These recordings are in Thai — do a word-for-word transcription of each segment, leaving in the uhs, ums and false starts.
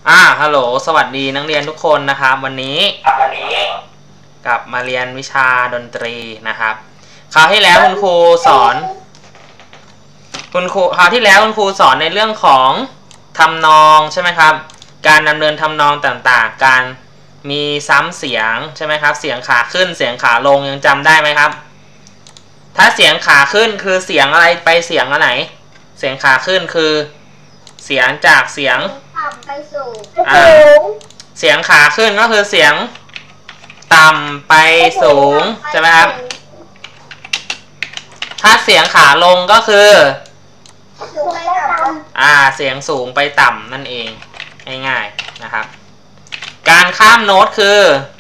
อ่าฮัลโหลสวัสดีนักเรียนทุกคนนะครับวันนี้กลับมาเรียนวิชาดนตรีนะครับคราวที่แล้วคุณครูสอนคุณครูคราวที่แล้วคุณครูสอนในเรื่องของทำนองใช่ไหมครับการดำเนินทำนองต่างๆการมีซ้ำเสียงใช่ไหมครับเสียงขาขึ้นเสียงขาลงยังจำได้ไหมครับถ้าเสียงขาขึ้นคือเสียงอะไรไปเสียงอันไหนเสียงขาขึ้นคือเสียงจากเสียงต่ำไปสูงเสียงขาขึ้นก็คือเสียงต่ำไปสูงใช่ไหมครับถ้าเสียงขาลงก็คืออ่าเสียงสูงไปต่ำนั่นเองง่ายๆนะครับการข้ามโน้ตคือ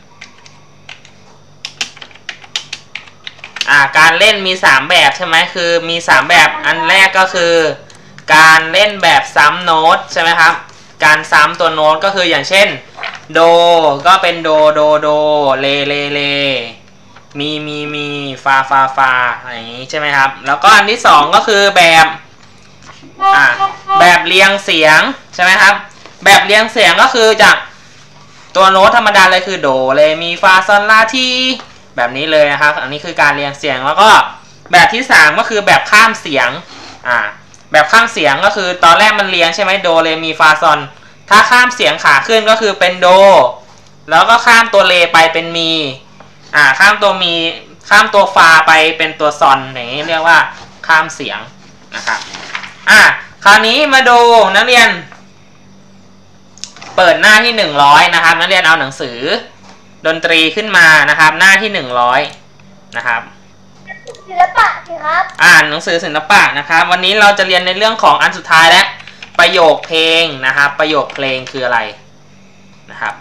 อ่าการเล่นมีสามแบบใช่ไหมคือมีสามแบบอันแรกก็คือการเล่นแบบซ้ำโน้ตใช่ไหมครับการซ้ำตัวโน้ตก็คืออย่างเช่นโดก็เป็นโดโดโดเลเลเลมีมีมีฟาฟาฟาอะไรอย่างนี้ใช่ไหมครับแล้วก็อันที่สองก็คือแบบอ่าแบบเรียงเสียงใช่ไหมครับแบบเรียงเสียงก็คือจากตัวโน้ตธรรมดาเลยคือโดเรมีฟาซอลลาทีแบบนี้เลยนะครับอันนี้คือการเรียงเสียงแล้วก็แบบที่สามก็คือแบบข้ามเสียงอ่าแบบข้ามเสียงก็คือตอนแรกมันเรียงใช่ไหมโดเรมีฟาซอนถ้าข้ามเสียงขาขึ้นก็คือเป็นโดแล้วก็ข้ามตัวเลไปเป็นมีอ่าข้ามตัวมีข้ามตัวฟาไปเป็นตัวซอนอย่างนี้เรียกว่าข้ามเสียงนะครับอ่ะคราวนี้มาดูนักเรียนเปิดหน้าที่หนึ่งร้อยนะครับนักเรียนเอาหนังสือดนตรีขึ้นมานะครับหน้าที่หนึ่งร้อยนะครับศิลปะสิครับอ่านหนังสือศิลปะนะครับวันนี้เราจะเรียนในเรื่องของอันสุดท้ายและประโยคเพลงนะครับประโยคเพลงคืออะไรนะครับ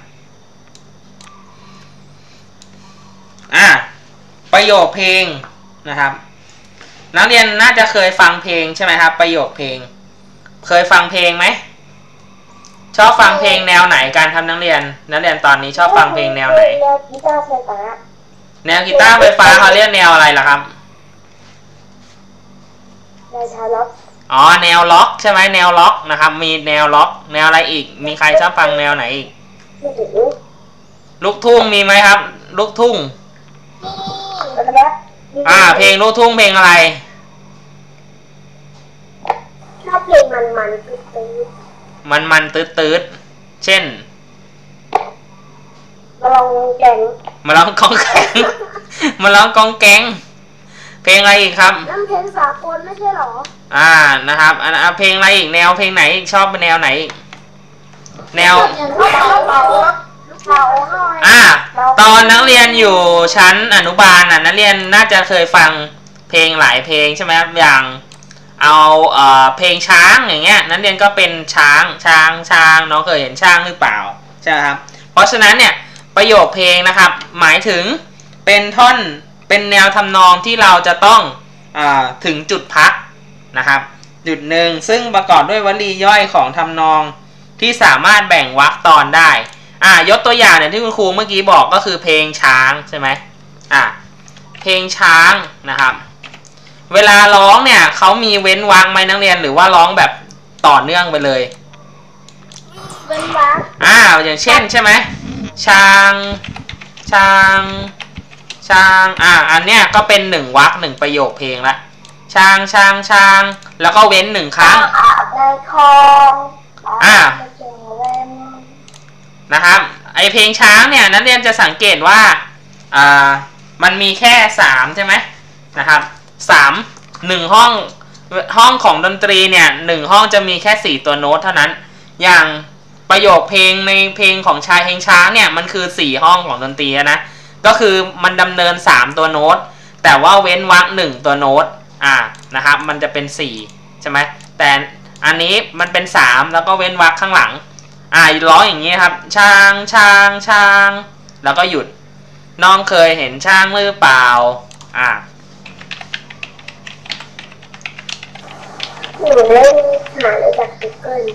อ่าประโยคเพลงนะครับนักเรียนน่าจะเคยฟังเพลงใช่ไหมครับประโยคเพลงเคยฟังเพลงไหมชอบฟังเพลงแนวไหนการทำนักเรียนนักเรียนตอนนี้ชอบฟังเพลงแนวไหนแนวกีตาร์ไฟฟ้าแนวกีตาร์ไฟฟ้าเขาเรียกแนวอะไรล่ะครับแนวชาล็อกอ๋อแนวล็อกใช่ไหมแนวล็อกนะครับมีแนวล็อกแนวอะไรอีกมีใครชอบฟังแนวไหนอีกลูกทุ่งมีไหมครับลูกทุ่งอ่าเพลงลูกทุ่งเพลงอะไรชอบเพลงมันมันตื้อตื้อมันมันตืดตืดเช่นมาลองแกงมาลองกองแกงมาลองกองแกงเพลงอะไรอีกครับนั่นเพลงสากลไม่ใช่หรออ่านะครับอันเพลงอะไรอีกแนวเพลงไหนชอบเป็นแนวไหนแนวอ่าตอนนักเรียนอยู่ชั้นอนุบาลน่ะนักเรียนน่าจะเคยฟังเพลงหลายเพลงใช่ไหมครับอย่างเอาเอ่อเพลงช้างอย่างเงี้ยนักเรียนก็เป็นช้างช้างช้างน้องเคยเห็นช้างหรือเปล่าใช่ไหมครับเพราะฉะนั้นเนี่ยประโยคเพลงนะครับหมายถึงเป็นท่อนเป็นแนวทำนองที่เราจะต้องอ่าถึงจุดพักนะครับจุดหนึ่งซึ่งประกอบด้วยวลีย่อยของทำนองที่สามารถแบ่งวรรคตอนได้อ่ายกตัวอย่างเนี่ยที่คุณครูเมื่อกี้บอกก็คือเพลงช้างใช่ไหมอ่าเพลงช้างนะครับเวลาร้องเนี่ยเขามีเว้นวรรคไหมนักเรียนหรือว่าร้องแบบต่อเนื่องไปเลยเว้นวรรคอ่าอย่างเช่นใช่ไหมช้างช้างช้างอ่าอันเนี้ยก็เป็นหนึ่งวรรคหนึ่งประโยคเพลงละช้างช้างช้างแล้วก็เว้นหนึ่งครั้งในคลองอ่านะครับไอเพลงช้างเนี่ยนักเรียนจะสังเกตว่าอ่ามันมีแค่สามใช่ไหมนะครับสามหนึ่งห้องห้องของดนตรีเนี่ยหนึ่งห้องจะมีแค่สี่ตัวโน้ตเท่านั้นอย่างประโยคเพลงในเพลงของชายเพลงช้างเนี่ยมันคือสี่ห้องของดนตรีนะก็คือมันดำเนินสามตัวโน้ตแต่ว่าเว้นวรรคหนึ่งตัวโน้ตอ่านะครับมันจะเป็นสี่ใช่ไหมแต่อันนี้มันเป็นสามแล้วก็เว้นวรรคข้างหลังอ่าร้องอย่างนี้ครับช้างช้างช้างแล้วก็หยุดน้องเคยเห็นช้างหรือเปล่าอ่าหนูเล่นหาเลยจาก Google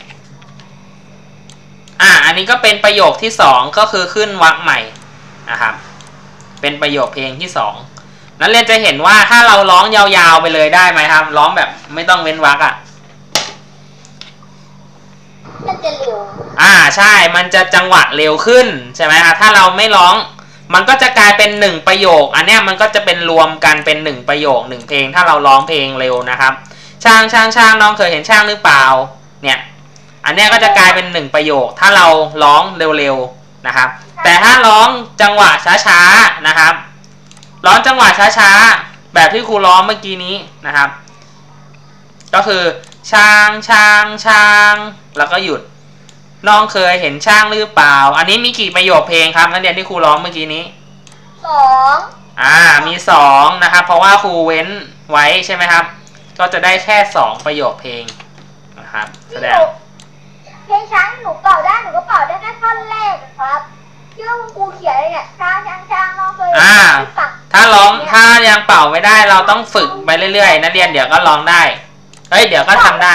อ่าอันนี้ก็เป็นประโยคที่สองก็คือขึ้นวรรคใหม่นะครับเป็นประโยคเพลงที่สองนักเรียนจะเห็นว่าถ้าเราร้องยาวๆไปเลยได้ไหมครับร้องแบบไม่ต้องเว้นวรรคอ่ะมันจะเร็วอ่าใช่มันจะจังหวะเร็วขึ้นใช่ไหมครับถ้าเราไม่ร้องมันก็จะกลายเป็นหนึ่งประโยคอันเนี้ยมันก็จะเป็นรวมกันเป็นหนึ่งประโยคหนึ่งเพลงถ้าเราร้องเพลงเร็วนะครับช่างช่างช่างน้องเคยเห็นช่างหรือเปล่าเนี่ยอันเนี้ยก็จะกลายเป็นหนึ่งประโยคถ้าเราร้องเร็วๆนะครับแต่ถ้าร้องจังหวะช้าๆนะครับร้องจังหวะช้าๆแบบที่ครูร้องเมื่อกี้นี้นะครับก็คือช่างช่างช่างแล้วก็หยุดน้องเคยเห็นช่างหรือเปล่าอันนี้มีกี่ประโยคเพลงครับนักเรียนที่ครูร้องเมื่อกี้นี้สองอ่ามีสองนะครับเพราะว่าครูเว้นไว้ใช่ไหมครับก็จะได้แค่สองประโยคเพลงนะครับแสดงเพลงช้างหนูเป่าได้หนูก็เป่าได้แค่ท่อนแรกครับที่ว่าครูเขียนเนี่ยช้างช้างช้างน้องเคยอ่าถ้าร้องถ้ายังเป่าไม่ได้เราต้องฝึกไปเรื่อยๆนักเรียนเดี๋ยวก็ร้องได้เฮ้ยเดี๋ยวก็ทำได้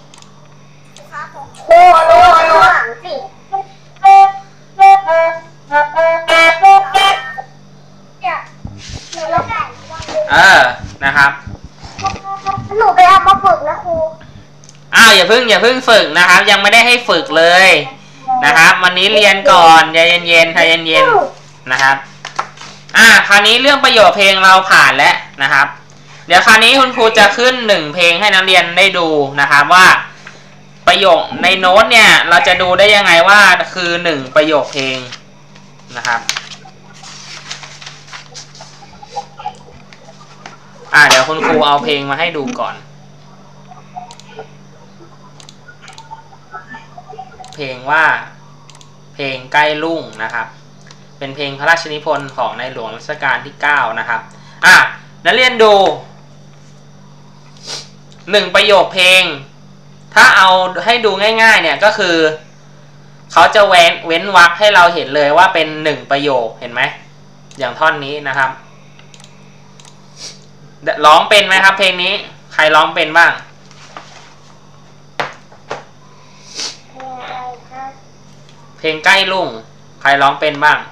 โอ้โหหลังสิเออนะครับหนูไปเอามาฝึกนะครูอ้าวอย่าเพิ่งอย่าเพิ่งฝึกนะครับยังไม่ได้ให้ฝึกเลยนะครับวันนี้เรียนก่อนใจเย็นๆใจเย็นๆนะครับอ่าคราวนี้เรื่องประโยคเพลงเราผ่านแล้วนะครับเดี๋ยวคราวนี้คุณครูจะขึ้นหนึ่งเพลงให้นักเรียนได้ดูนะครับว่าประโยคในโน้ตเนี่ยเราจะดูได้ยังไงว่าคือหนึ่งประโยคเพลงนะครับอ่าเดี๋ยวคุณครูเอาเพลงมาให้ดูก่อนเพลงว่าเพลงใกล้รุ่งนะครับเป็นเพลงพระราชนิพนธ์ของในหลวงรัชกาลที่เก้านะครับอ่ะนักเรียนดูหนึ่งประโยคเพลงถ้าเอาให้ดูง่ายๆเนี่ยก็คือเขาจะเว้นเว้นวรรคให้เราเห็นเลยว่าเป็นหนึ่งประโยคเห็นไหมอย่างท่อนนี้นะครับร้องเป็นไหมครับเพลงนี้ใครร้องเป็นบ้างเพลงใกล้รุ่งใครร้องเป็นบ้าง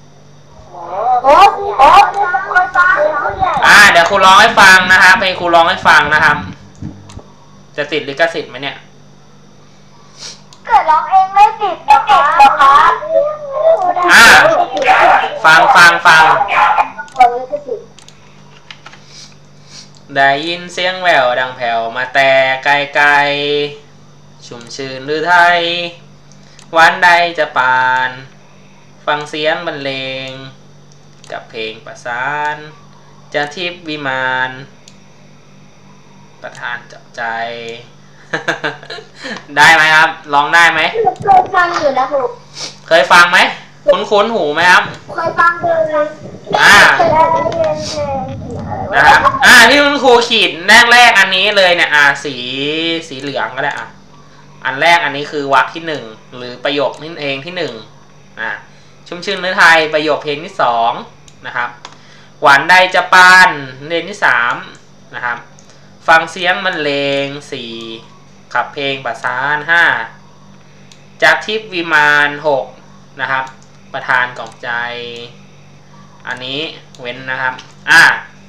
อ่าเดี๋ยวครูร้องให้ฟังนะครับเพลงครูร้องให้ฟังนะครับจะติดลิขสิทธิ์ไหมเนี่ยเกิดร้องเองไม่ติดนะคะอ่าฟังฟังฟังได้ยินเสียงแววดังแผ่วมาแต่ไกลไกลชุ่มชื่นหรือไทยวันใดจะปานฟังเสียงบรรเลงกับเพลงประสานจะทิพวิมานประทานจับใจ ได้ไหมครับร้องได้ไหมเคยฟังอยู่นะครูเคยฟังไหมคุ้นคุ้นหูไหมครับเคยฟังเลยนะอ่านะครับอ่าที่คุณครูขีดแรกแรกอันนี้เลยเนี่ยอ่าสีสีเหลืองก็ได้อ่ะอันแรกอันนี้คือวรรคที่หนึ่งหรือประโยคเพลงที่หนึ่งอ่าชุ่มชื่นหรือไทยประโยคเพลงที่สองนะครับหวานใดจะปานเพลงที่สามนะครับฟังเสียงมันเลงสี่ขับเพลงประสานห้าจากทิพวิมานหกนะครับประธานกล่องใจอันนี้เว้นนะครับอ่า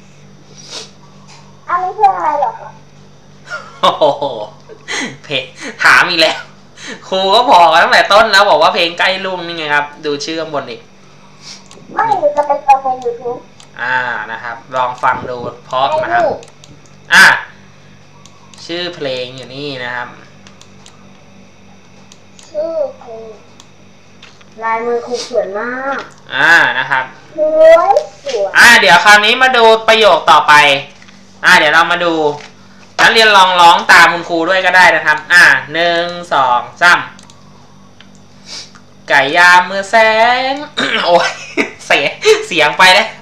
อันนี้เพลงอะไรหรอโอ้โหเพลงถามอีกแล้วครูก็บอกตั้งแต่ต้นแล้วบอกว่าเพลงใกล้รุ่งนี่ไงครับดูชื่อข้างบนอีกไม่จะเป็นตัวเพลงยูทูบอ่านะครับลองฟังดูเพราะนะครับอ่าชื่อเพลงอยู่นี่นะครับชื่อเพลงลายมือครูเขียนมากอ่านะครับสวยสวยอ่าเดี๋ยวคราวนี้มาดูประโยคต่อไปอ่าเดี๋ยวเรามาดูนักเรียนลองร้องตามคุณครูด้วยก็ได้นะครับอ่าหนึ่งสองสามไก่ยามเมื่อแสง โอ้ยเสียเสียงไปแล้ว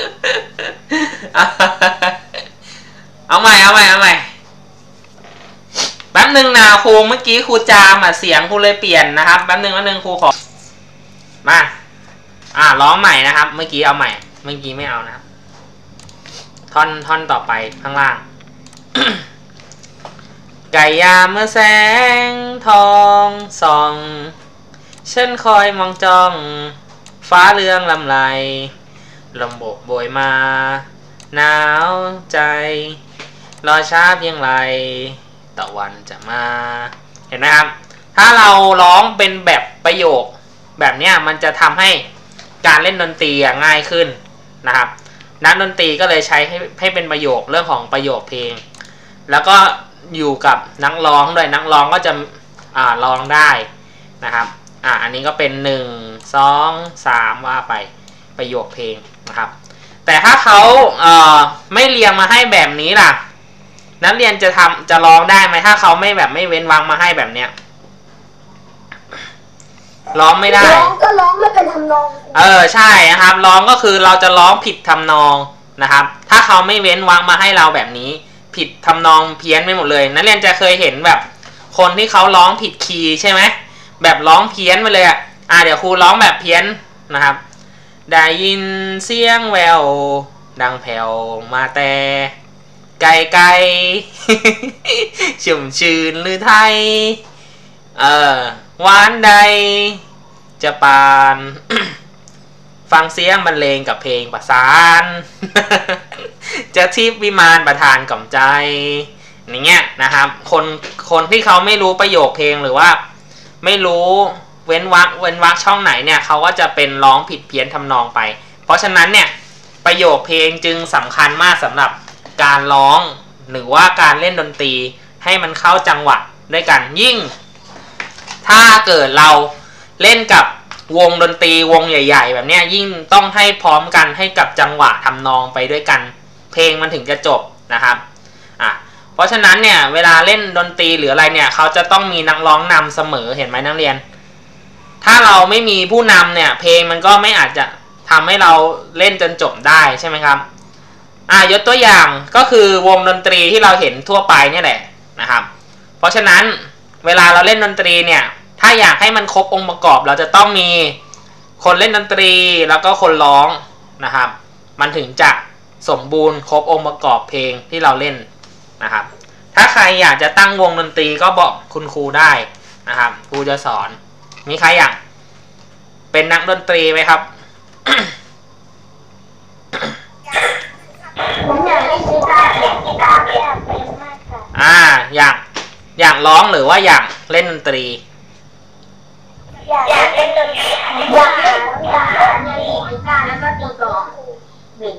เอาใหม่เอาใหม่เอาใหม่แป๊บหนึ่งนะครูเมื่อกี้ครูจามอ่ะเสียงครูเลยเปลี่ยนนะครับแป๊บหนึ่งแป๊บหนึ่งครูขอมาอ่าร้องใหม่นะครับเมื่อกี้เอาใหม่เมื่อกี้ไม่เอานะครับท่อนท่อนต่อไปข้างล่าง ไก่ยามเมื่อแสงทองส่องฉันคอยมองจ้องฟ้าเรืองลำไรลมโบกโบยมาหนาวใจรอช้าเพียงไรตะวันจะมาเห็นไหมครับถ้าเราร้องเป็นแบบประโยคแบบเนี้ยมันจะทำให้การเล่นดนตรีง่ายขึ้นนะครับนักดนตรีก็เลยใช้ให้ให้เป็นประโยคเรื่องของประโยคเพลงแล้วก็อยู่กับนักร้องด้วยนักร้องก็จะอ่าร้องได้นะครับอ่าอันนี้ก็เป็นหนึ่ง สอง สามว่าไปประโยคเพลงนะครับแต่ถ้าเขาเอ่อไม่เรียงมาให้แบบนี้ล่ะนักเรียนจะทำจะร้องได้ไหมถ้าเขาไม่แบบไม่เว้นวรรคมาให้แบบเนี้ยร้องไม่ได้ร้องก็ร้องไม่เป็นทำนองเออใช่นะครับร้องก็คือเราจะร้องผิดทำนองนะครับถ้าเขาไม่เว้นวรรคมาให้เราแบบนี้ผิดทำนองเพี้ยนไปหมดเลยนักเรียนจะเคยเห็นแบบคนที่เขาร้องผิดคีย์ใช่ไหมแบบร้องเพี้ยนไปเลยอ่ะอ่าเดี๋ยวครูร้องแบบเพี้ยนนะครับได้ยินเสียงแววดังแผ่วมาแต่ไกลไกลชุ่มชื่นหรือไทยเออหวานใดจะปาน ฟังเสียงบรรเลงกับเพลงประสาน จะทิพวิมานประทานกับใจอย่างเงี้ยนะครับคนคนที่เขาไม่รู้ประโยคเพลงหรือว่าไม่รู้เว้นวรรคเว้นวรรคช่องไหนเนี่ยเขาก็จะเป็นร้องผิดเพี้ยนทำนองไปเพราะฉะนั้นเนี่ยประโยคเพลงจึงสำคัญมากสำหรับการร้องหรือว่าการเล่นดนตรีให้มันเข้าจังหวะด้วยกันยิ่งถ้าเกิดเราเล่นกับวงดนตรีวงใหญ่ๆแบบนี้ยิ่งต้องให้พร้อมกันให้กับจังหวะทำนองไปด้วยกันเพลงมันถึงจะจบนะครับอ่ะเพราะฉะนั้นเนี่ยเวลาเล่นดนตรีหรืออะไรเนี่ยเขาจะต้องมีนักร้องนำเสมอเห็นไหมนักเรียนถ้าเราไม่มีผู้นำเนี่ยเพลงมันก็ไม่อาจจะทำให้เราเล่นจนจบได้ใช่ไหมครับอ่ะยกตัวอย่างก็คือวงดนตรีที่เราเห็นทั่วไปนี่แหละนะครับเพราะฉะนั้นเวลาเราเล่นดนตรีเนี่ยถ้าอยากให้มันครบองค์ประกอบเราจะต้องมีคนเล่นดนตรีแล้วก็คนร้องนะครับมันถึงจะสมบูรณ์ครบองค์ประกอบเพลงที่เราเล่นนะครับถ้าใครอยากจะตั้งวงดนตรีก็บอกคุณครูได้นะครับครูจะสอนมีใครอยากเป็นนักดนตรีไหมครับผมอยากเล่นกีตาร์กีตาร์อยากเป็นมากค่ะอ่าอยากอยากร้องหรือว่าอยากเล่นดนตรีอยากเล่นดนตรีอยากเล่นกีตาร์กีตาร์แล้วก็ตีกลองหนึ่ง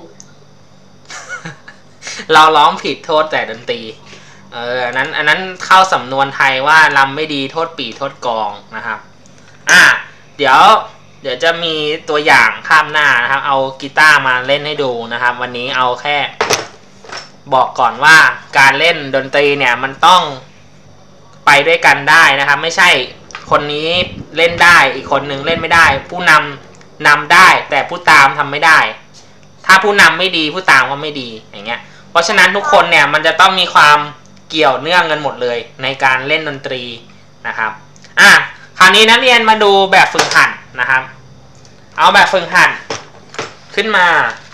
เราร้องผิดโทษแต่ดนตรีเอออันนั้นอันนั้นเข้าสำนวนไทยว่าลำไม่ดีโทษปี่โทษกองนะครับอ่ะเดี๋ยวเดี๋ยวจะมีตัวอย่างข้ามหน้านะครับเอากีตาร์มาเล่นให้ดูนะครับวันนี้เอาแค่บอกก่อนว่าการเล่นดนตรีเนี่ยมันต้องไปด้วยกันได้นะครับไม่ใช่คนนี้เล่นได้อีกคนนึงเล่นไม่ได้ผู้นำนำได้แต่ผู้ตามทำไม่ได้ถ้าผู้นำไม่ดีผู้ตามก็ไม่ดีอย่างเงี้ยเพราะฉะนั้นทุกคนเนี่ยมันจะต้องมีความเกี่ยวเนื่องกันหมดเลยในการเล่นดนตรีนะครับอ่ะคราวนี้นักเรียนมาดูแบบฝึกหัดนะครับเอาแบบฝึกหัดขึ้นมา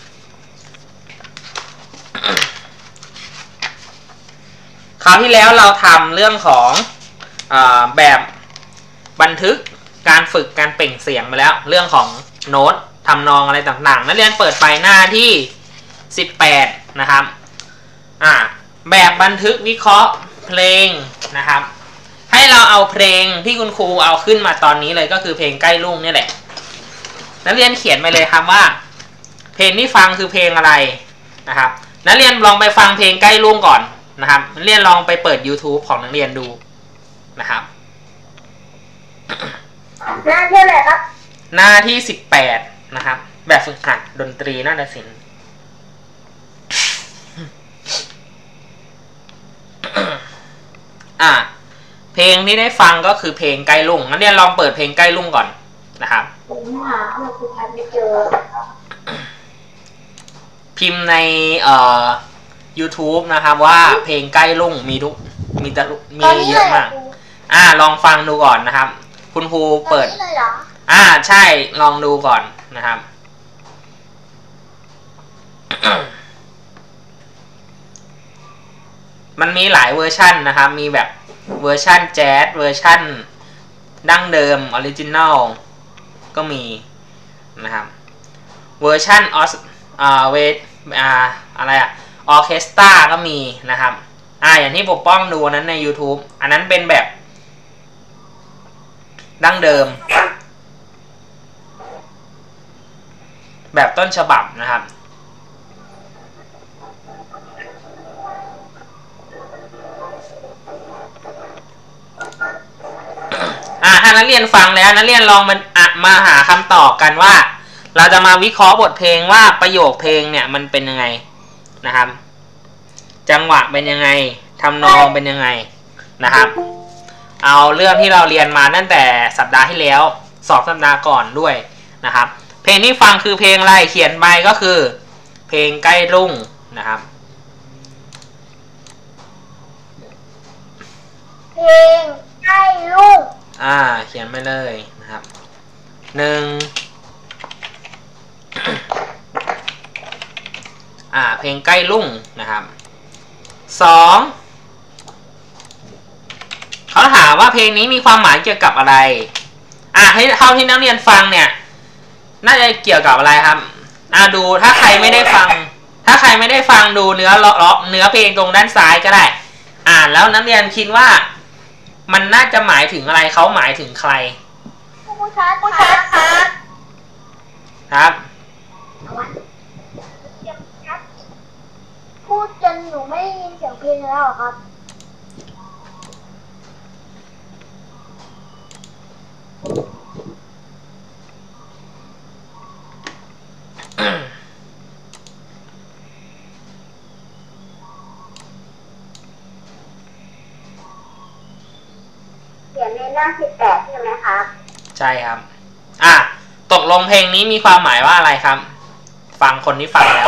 คราวที่แล้วเราทำเรื่องของเอ่อแบบบันทึกการฝึกการเปล่งเสียงไปแล้วเรื่องของโน้ตทำนองอะไรต่างๆนักเรียนเปิดไปหน้าที่สิบแปดนะครับอ่าแบบบันทึกวิเคราะห์เพลงนะครับให้เราเอาเพลงที่คุณครูเอาขึ้นมาตอนนี้เลยก็คือเพลงใกล้รุ่งนี่แหละนักเรียนเขียนไปเลยครับว่าเพลงที่ฟังคือเพลงอะไรนะครับนักเรียนลองไปฟังเพลงใกล้รุ่งก่อนนะครับนักเรียนลองไปเปิด YouTube ของนักเรียนดูนะครับหน้าที่ไหนครับหน้าที่สิบแปดนะครับแบบฝึกหัดดนตรีนาฏศิลป์อ่ะเพลงที่ได้ฟังก็คือเพลงใกล้รุ่งงั้นเรียนลองเปิดเพลงใกล้รุ่งก่อนนะครับผมหาว่าคุณทันไม่เจอพิมพ์ในเอ่อ YouTube นะครับว่าเพลงใกล้รุ่งมีทุกมีตะมีเยอะมากอ่าลองฟังดูก่อนนะครับคุณครูเปิดอ่าใช่ลองดูก่อนนะครับ มันมีหลายเวอร์ชันนะครับมีแบบเวอร์ชันแจ๊สเวอร์ชันดั้งเดิมออริจินัลก็มีนะครับเวอร์ชันออสอ่าเวทอ่าอะไรอะออเคสตราก็มีนะครับอ่าอย่างที่ปกป้องดูนั้นใน YouTube อันนั้นเป็นแบบดั้งเดิมแบบต้นฉบับนะครับอ่าถ้านักเรียนฟังแล้วนักเรียนลองมาอ่ะมาหาคำตอบกันว่าเราจะมาวิเคราะห์บทเพลงว่าประโยคเพลงเนี่ยมันเป็นยังไงนะครับจังหวะเป็นยังไงทำนองเป็นยังไงนะครับเอาเรื่องที่เราเรียนมาตั้งแต่สัปดาห์ที่แล้วสองสัปดาห์ก่อนด้วยนะครับเพลงที่ฟังคือเพลงอะไรเขียนไปก็คือเพลงใกล้รุ่งนะครับเพลงใกล้รุ่งอ่าเขียนไปเลยนะครับหนึ่งอ่าเพลงใกล้รุ่งนะครับสองเขาถามว่าเพลงนี้มีความหมายเกี่ยวกับอะไรอ่าให้เท่าที่นักเรียนฟังเนี่ยน่าจะเกี่ยวกับอะไรครับอ่าดูถ้าใครไม่ได้ฟังถ้าใครไม่ได้ฟังดูเนื้อเลาะเนื้อเพลงตรงด้านซ้ายก็ได้อ่านแล้วนักเรียนคิดว่ามันน่าจะหมายถึงอะไรเขาหมายถึงใครผู้ชัดผู้ชัดครับครับพูดจนหนูไม่ได้ยินเสียงเพลงแล้วครับเขียนในหน้าสิบแปดใช่ไหมครับใช่ครับอ่ะตกลงเพลงนี้มีความหมายว่าอะไรครับฟังคนที่ฟังแล้ว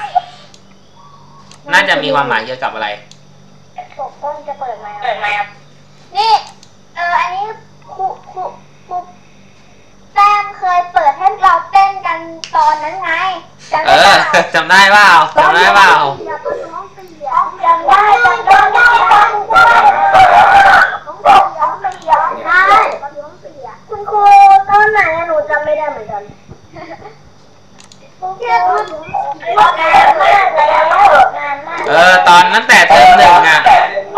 น่าจะมีความหมายเกี่ยวกับอะไรปกต้นจะเปิดไหมเปิดไหมครับนี่เอออันนี้ครูครูครูแต้มเคยเปิดให้เราเต้นกันตอนนั้นไงเออจำได้เปล่าจำได้เปล่าจำได้จำได้จำได้คุณครูตอนไหนหนูจำไม่ได้เหมือนกันเออตอนตั้งแต่เทอมหนึ่งอ่ะ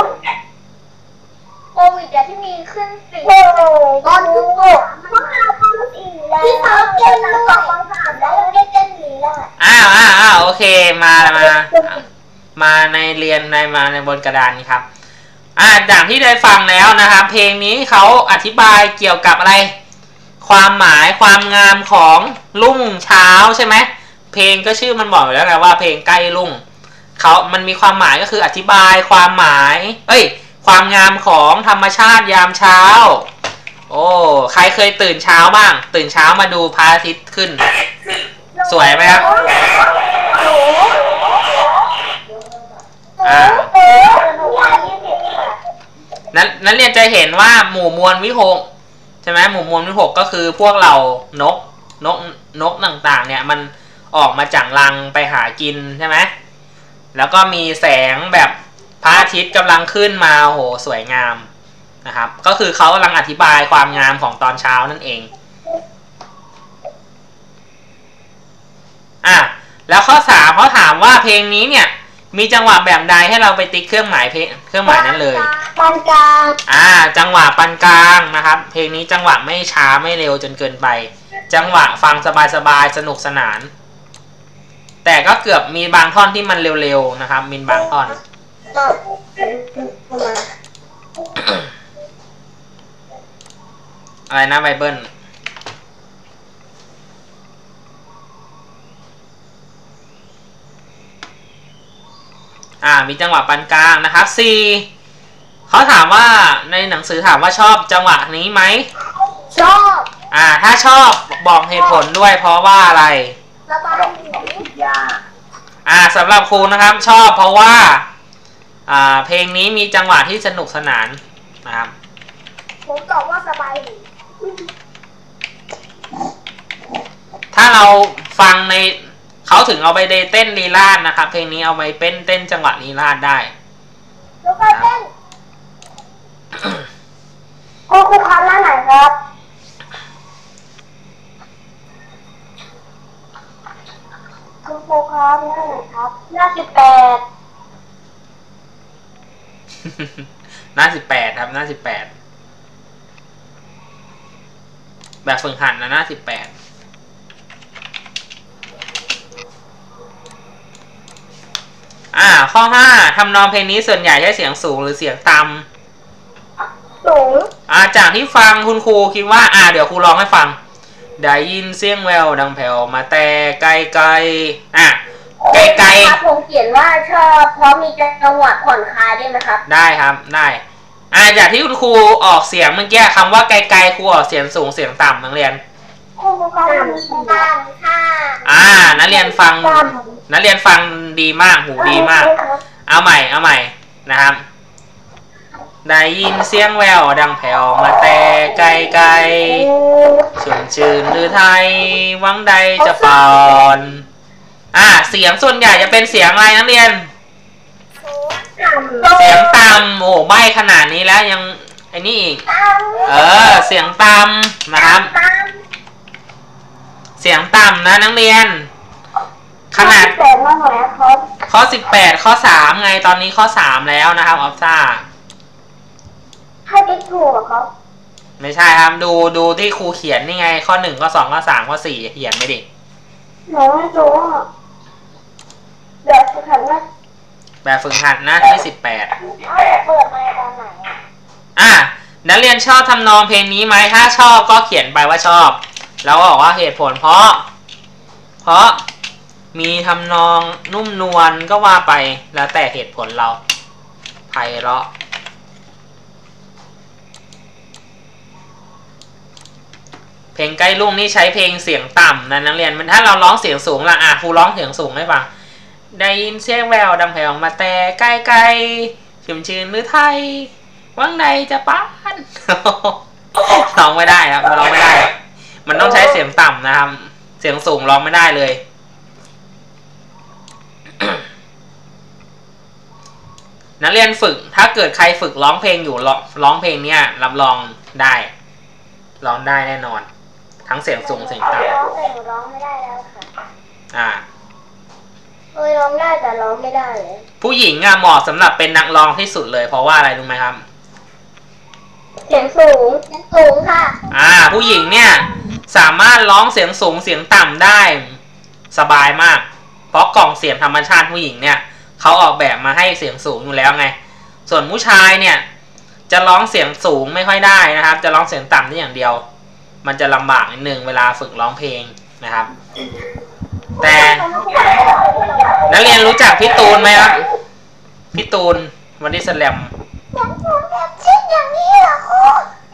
โควิดอะที่มีขึ้นสี่ตอนยุคพวกเราเต้นอีแล้วที่เขาเต้นด้วยแล้วได้เต้นอีแล้วอ้าวอ้าวอ้าวโอเคมามามาในเรียนในมาในบนกระดานนี้ครับอ่าอย่างที่ได้ฟังแล้วนะครับเพลงนี้เขาอธิบายเกี่ยวกับอะไรความหมายความงามของรุ่งเช้าใช่ไหมเพลงก็ชื่อมันบอกอยู่แล้วไงว่าเพลงใกล้รุ่งเขามันมีความหมายก็คืออธิบายความหมายเอ้ยความงามของธรรมชาติยามเช้าโอ้ใครเคยตื่นเช้าบ้างตื่นเช้ามาดูพระอาทิตย์ขึ้นสวยไหมครับอ่านั้นนั้นเรียนจะเห็นว่าหมู่มวลวิหกใช่ไหมหมู่มวลวิหกก็คือพวกเรานกนกนกต่างๆเนี่ยมันออกมาจากรังไปหากินใช่ไหมแล้วก็มีแสงแบบพระอาทิตย์กำลังขึ้นมาโหสวยงามนะครับก็คือเขากำลังอธิบายความงามของตอนเช้านั่นเองอ่ะแล้วข้อสามเขาถามว่าเพลงนี้เนี่ยมีจังหวะแบบใดให้เราไปติ๊กเครื่องหมายเพลงเครื่องหมายนั้นเลยปานกลางอ่าจังหวะปานกลางนะครับเพลงนี้จังหวะไม่ช้าไม่เร็วจนเกินไปจังหวะฟังสบายๆสนุกสนานแต่ก็เกือบมีบางท่อนที่มันเร็วๆนะครับมีบางท่อนอะไรนะไบเบิลอ่ามีจังหวะปานกลางนะครับ C เขาถามว่าในหนังสือถามว่าชอบจังหวะนี้ไหมชอบอ่าถ้าชอบบอกเหตุผลด้วยเพราะว่าอะไรระบายสีอ่าสำหรับครูนะครับชอบเพราะว่าอ่าเพลงนี้มีจังหวะที่สนุกสนานนะครับผมตอบว่าสบายดีถ้าเราฟังในเขาถึงเอาไปเต้นลีลาดนะครับเพลงนี้เอาไปเป็นเต้นจังหวะลีลาดได้แล้วก็เต้นครูครูครับหน้าไหนครับครูครูครับหน้าไหนครับหน้าสิบแปดหน้าสิบแปดครับหน้าสิบแปดแบบฝึกหัดนะหน้าสิบแปดอ่าข้อห้าทำนองเพลงนี้ส่วนใหญ่ใช้เสียงสูงหรือเสียงต่ำสูงอ่าจากที่ฟังคุณครูคิดว่าอ่าเดี๋ยวครูร้องให้ฟังได้ยินเสียงแววดังแผ่วมาแต่ไกลไกลอ่ะไกลไกลครับผมเขียนว่าชอบเพราะมีจังหวะผ่อนคลายได้ไหมครับได้ครับได้อ่าจากที่คุณครูออกเสียงเมื่อกี้คำว่าไกลไกลครูออกเสียงสูงเสียงต่ำนักเรียนครูก็ทำต่ำค่ะอ่านักเรียนฟังนักเรียนฟังดีมากหูดีมากเอาใหม่เอาใหม่นะครับได้ยินเสียงแววดังแผ่วมาแต่ไกลไกลชุ่มชื่นหรือไทยหวังใดจะปอนอ่าเสียงส่วนใหญ่จะเป็นเสียงอะไรนักเรียนเสียงต่ำโอ้ใบขนาดนี้แล้วยังไอ้นี่อีกเออเสียงต่ำนะครับเสียงต่ำนะนักเรียนขนาดข้อสิบแปดข้อสามไงตอนนี้ข้อสามแล้วนะครับออฟซ่าให้ติ๊กถูกเหรอครับไม่ใช่ครับดูดูที่ครูเขียนนี่ไงข้อหนึ่งข้อสองข้อสามข้อสี่เขียนไม่ดิหนูไม่รู้แบบฝึกหัดนะแบบฝึกหัดนะที่สิบแปดเปิดมาตอนไหนอ่ะนักเรียนชอบทำนองเพลงนี้ไหมถ้าชอบก็เขียนไปว่าชอบแล้วบอกว่าเหตุผลเพราะเพราะมีทำนองนุ่มนวลก็ว่าไปแล้วแต่เหตุผลเราไพเราะเพลงใกล้ลุ่งนี่ใช้เพลงเสียงต่ำนะนักเรียนมันถ้าเราร้องเสียงสูงละอ่ะครูร้องเสียงสูงให้ฟังได้ยินเสียงแววดังแผ่วมาแต่ไกลไกลชุ่มชื่นหรือไทยหวังใดจะปานร้องไม่ได้ครับร้องไม่ได้มันต้องใช้เสียงต่ำนะครับเสียงสูงร้องไม่ได้เลยนักเรียนฝึกถ้าเกิดใครฝึกร้องเพลงอยู่ร้องเพลงเนี้ยรับรองได้ร้องได้แน่นอนทั้งเสียงสูงเสียงต่ำร้องแต่ร้องไม่ได้แล้วค่ะอ่าเออร้องได้แต่ร้องไม่ได้เลยผู้หญิงอ่ะเหมาะสำหรับเป็นนักร้องที่สุดเลยเพราะว่าอะไรรู้ไหมครับเสียงสูงเสียงสูงค่ะอ่าผู้หญิงเนี่ยสามารถร้องเสียงสูงเสียงต่ำได้สบายมากเพราะกล่องเสียงธรรมชาติผู้หญิงเนี่ยเขาออกแบบมาให้เสียงสูงอยู่แล้วไงส่วนผู้ชายเนี่ยจะร้องเสียงสูงไม่ค่อยได้นะครับจะร้องเสียงต่ำได้อย่างเดียวมันจะลำบากนิดนึงเวลาฝึกร้องเพลงนะครับแต่นักเรียนรู้จักพี่ตูนไหมครับพี่ตูนวันนี้แสลมอย่างนี้เหรอครู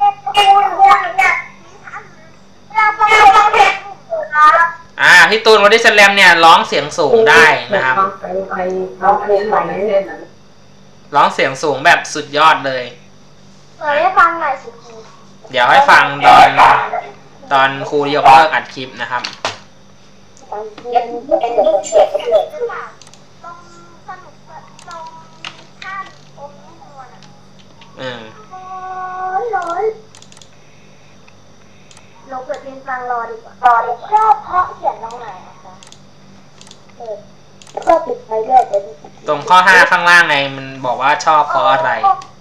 อ่าพี่ตูนวันนี้แสลมเนี่ยร้องเสียงสูงได้นะครับร้องเสียงสูงแบบสุดยอดเลยเปิดให้ฟังหน่อยสิเดี๋ยวให้ฟังตอนตอนครูยกเลิกอัดคลิปนะครับเป็นเป็นเรื่องเสียงเกิดขึ้นมาตรงสนุกตรงท่านองค์นวลอ่ะอืมร้อยเราเปิดเพลงฟังรอดีกว่ารอดีกว่าชอบเพราะเขียนตรงไหนนะคะเปิดก็ปิดไปเรื่อยตรงข้อห้าข้างล่างไงมันบอกว่าชอบเพราะอะไร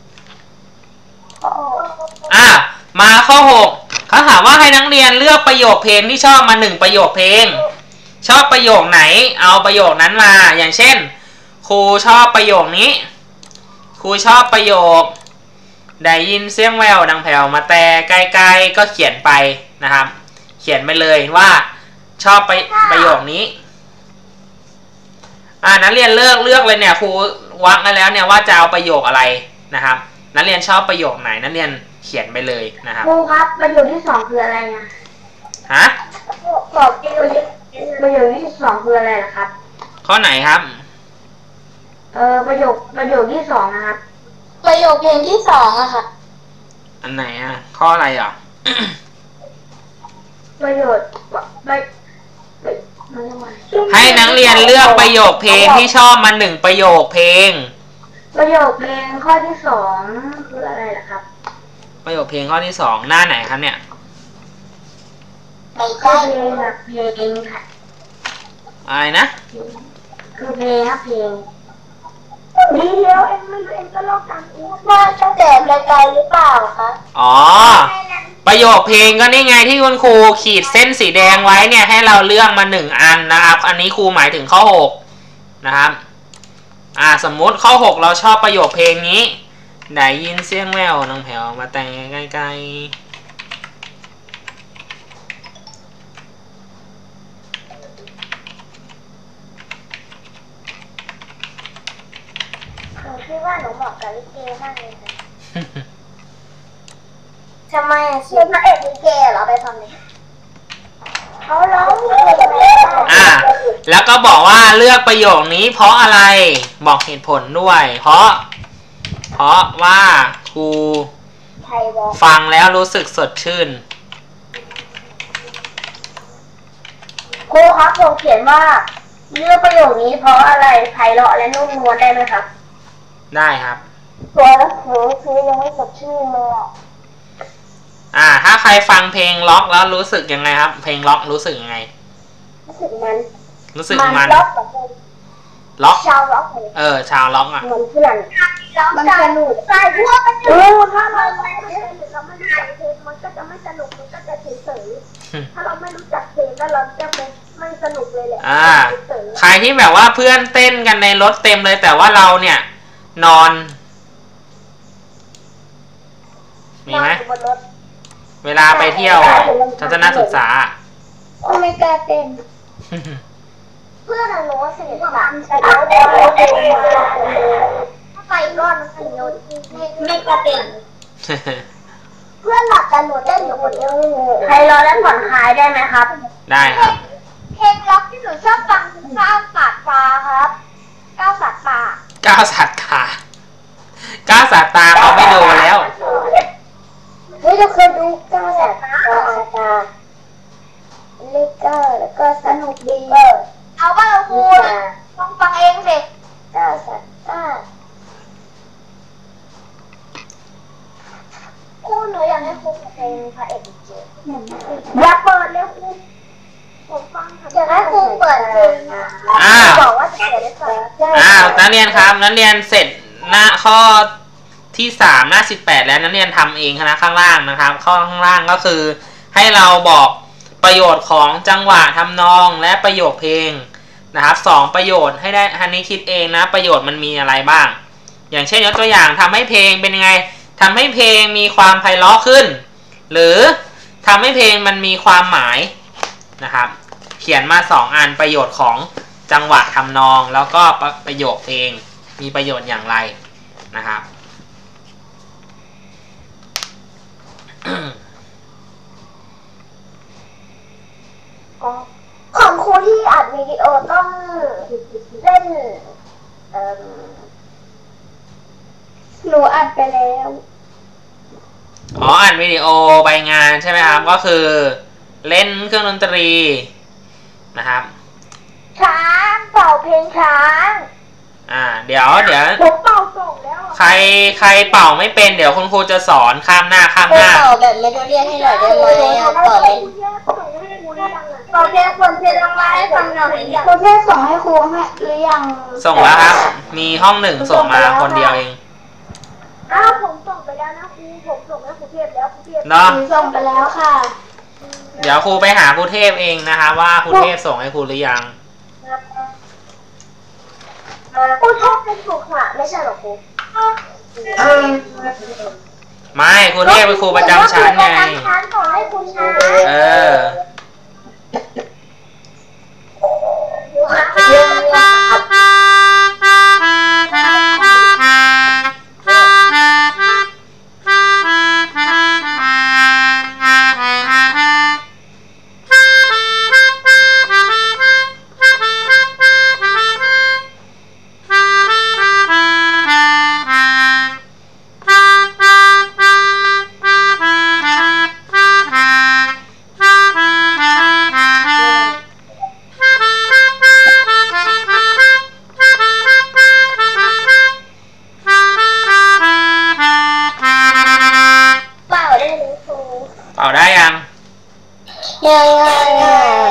อ่ะมาข้อหกเขาถามว่าให้นักเรียนเลือกประโยคเพลงที่ชอบมาหนึ่งประโยคเพลงชอบประโยคไหนเอาประโยคนั้นมาอย่างเช่นครูชอบประโยคนี้ครูชอบประโยคได้ยินเสียงแววดังแผ่วมาแต่ไกลๆก็เขียนไปนะครับเขียนไปเลยว่าชอบไปประโยคนี้อ่านักเรียนเลือกเลือกเลยเนี่ยครูวักมาแล้วเนี่ยว่าจะเอาประโยคอะไรนะครับนักเรียนชอบประโยคไหนนักเรียนเขียนไปเลยนะครับครูครับประโยคที่สองคืออะไรนะฮะบอกประโยคประโยคที่สองคืออะไรนะครับข้อไหนครับเออประโยคประโยคที่สองนะครับประโยคเพลงที่สองอะค่ะอันไหนอะข้ออะไรอ่ะประโยชน์ให้นักเรียนเลือกประโยคเพลงที่ชอบมาหนึ่งประโยคเพลงประโยคเพลงข้อที่สองคืออะไรล่ะครับประโยคเพลงข้อที่สองหน้าไหนครับเนี่ยไม่ใช่เพลงแบบเพลงค่ะอะไรนะคือเพลงครับเพลงดีเดียวเองไม่รู้เองก็ลอกตามอีกว่าตั้งแต่ไกลๆหรือเปล่าคะอ๋อประโยคเพลงก็นี่ไงที่คุณครูขีดเส้นสีแดงไว้เนี่ยให้เราเลือกมาหนึ่งอันนะครับอันนี้ครูหมายถึงข้อหกนะครับอ่าสมมุติข้อหกเราชอบประโยคเพลงนี้ได้ยินเสียงแววน้องแผ่วมาแต่งใกล้หนูคิดว่าหนูเหมาะกับลิเกมากเลยค่ะทำไมอ่ะชื่อพระเอกลิเกเหรอไปฟังเลยเขาร้องลิเกอ่าแล้วก็บอกว่าเลือกประโยคนี้เพราะอะไรบอกเหตุผลด้วยเพราะเพราะว่าครูฟังแล้วรู้สึกสดชื่นครูครับผมเขียนว่าเลือกประโยคนี้เพราะอะไรไพเราะและนุ่มนวลได้ไหมครับได้ครับตัวแล้วคือคือยังไม่สดชื่นเลยอ่ะอ่าถ้าใครฟังเพลงล็อกแล้วรู้สึกยังไงครับเพลงล็อกรู้สึกยังไงรู้สึกมันรู้สึกมันล็อกแบบล็อกชาวล็อกเออชาวล็อกอ่ะเหมือนเพื่อนมันสนุกใช่พวกมันสนุกถ้าเราไม่เราไม่รู้จักเพลงมันก็จะไม่สนุกมันก็จะเฉยๆถ้าเราไม่รู้จักเพลงก็เราจะไม่ไม่สนุกเลยแหละอ่าใครที่แบบว่าเพื่อนเต้นกันในรถเต็มเลยแต่ว่าเราเนี่ยนอนมีไหมเวลาไปเที่ยวทัศนศึกษาไม่กล้าเต้นเพื่อนหนูสนิทกันแต่เราเต้นถ้าไปก้อนมันสนุกไม่กล้าเต้นเพื่อนหลับกันหนูเต้นอยู่คนเดียวใครรอแล้วผ่อนคลายได้ไหมครับได้ครับเพลงล็อกที่หนูชอบฟังคือก้าวสาดตาครับก้าวสาดตาก้าวสาดตาก้าวสาดตาเขาไม่ดูแล้วเฮ้ยเราเคยดูก้าวสาดตาตาเล็กก็แล้วก็สนุกดีเอาว่าเราครูลองฟังเองสิก้าวสาดตาครูหนูอยากให้ครูเพลงพระเอกลิเกอย่าเปิดเลยครูผมฟังอยากให้ครูเปิดเพลงอ้าวบอกว่าจะเปิดได้ฟังอ้าวนักเรียนครับนักเรียนเสร็จหน้าข้อที่สามหน้าสิบแปดแล้วนักเรียนทำเองนะข้างล่างนะครับข้อข้างล่างก็คือให้เราบอกประโยชน์ของจังหวะทำนองและประโยคเพลงนะครับสองประโยชน์ให้ได้ฮันนี้คิดเองนะประโยชน์มันมีอะไรบ้างอย่างเช่นยกตัวอย่างทำให้เพลงเป็นยังไงทำให้เพลงมีความไพเราะขึ้นหรือทำให้เพลงมันมีความหมายนะครับเขียนมาสองอันประโยชน์ของจังหวะทำนองแล้วก็ประโยคเพลงมีประโยชน์อย่างไรนะครับของครูที่อัดวิดีโอต้องเล่นหนูอัดไปแล้วอ๋ออัดวิดีโอใบงานใช่ไหมครับก็คือเล่นเครื่องดนตรีนะครับช้างเป่าเพลงช้างอ่าเดี๋ยวเดี๋ยวผมเป่าส่งแล้วใครใครเป่าไม่เป็นเดี๋ยวคุณครูจะสอนข้ามหน้าข้ามหน้าเป่าแบบเมโลเดียนให้หน่อยได้ไหมเป่าเลยเป่าเพลงคนเพลงมาให้ฟังหน่อยคนเพลงส่งให้ครูให้หรือยังส่งแล้วครับมีห้องหนึ่งส่งมาคนเดียวเองอ้าวผมส่งไปแล้วนะครูผมส่งให้ครูเทพแล้วครูเทพเนาะส่งไปแล้วค่ะเดี๋ยวครูไปหาครูเทพเองนะคะว่าครูเทพส่งให้ครูหรือยังครูเทพเป็นครูค่ะไม่ใช่หรอครูไม่ครูเทพเป็นครูประจำชั้นไงเออเอาได้ยังยัง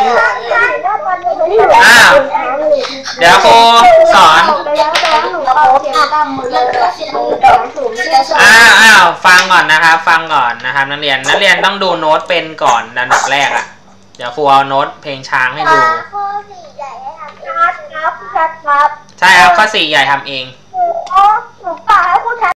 อ้าวเดี๋ยวครูสอนเสียงต่ำหมดเลยเสียงต่ำสูงเสียงสูงอ้าวอ้าวฟังก่อนนะครับ ฟังก่อนนะครับนักเรียนนักเรียนต้องดูโน้ตเป็นก่อนอันดับแรกอ่ะเดี๋ยวครูเอาโน้ตเพลงช้างให้ดูข้อสี่ใหญ่ให้ทำเองครับครับครับใช่ครับข้อสี่ใหญ่ทำเอง